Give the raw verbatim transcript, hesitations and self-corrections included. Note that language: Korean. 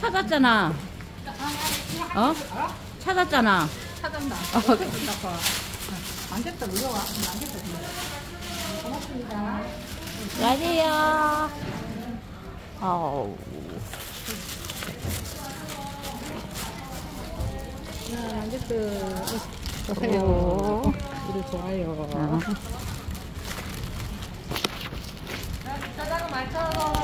찾았잖아. 어? 찾았잖아. 찾았나? 어. 만졌다 물어와. 만졌다 고맙습니다. 라디야. 어우. 야, 만졌다. 오. 오세요. 우리 좋아요. 어. 짜장은 말처럼.